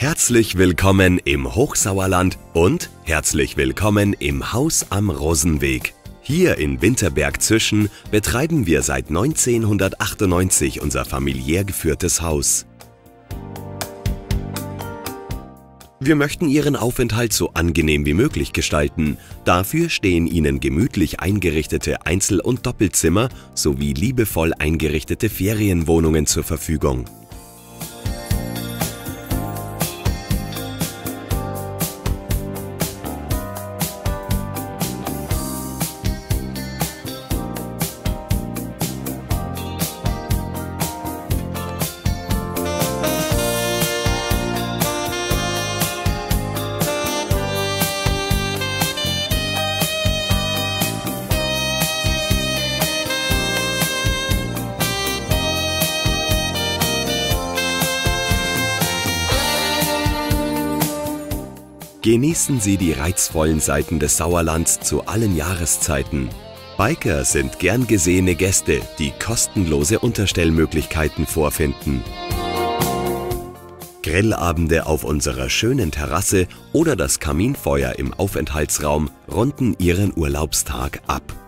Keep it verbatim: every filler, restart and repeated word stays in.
Herzlich willkommen im Hochsauerland und herzlich willkommen im Haus am Rosenweg. Hier in Winterberg-Zischen betreiben wir seit neunzehnhundertachtundneunzig unser familiär geführtes Haus. Wir möchten Ihren Aufenthalt so angenehm wie möglich gestalten. Dafür stehen Ihnen gemütlich eingerichtete Einzel- und Doppelzimmer sowie liebevoll eingerichtete Ferienwohnungen zur Verfügung. Genießen Sie die reizvollen Seiten des Sauerlands zu allen Jahreszeiten. Biker sind gern gesehene Gäste, die kostenlose Unterstellmöglichkeiten vorfinden. Grillabende auf unserer schönen Terrasse oder das Kaminfeuer im Aufenthaltsraum runden Ihren Urlaubstag ab.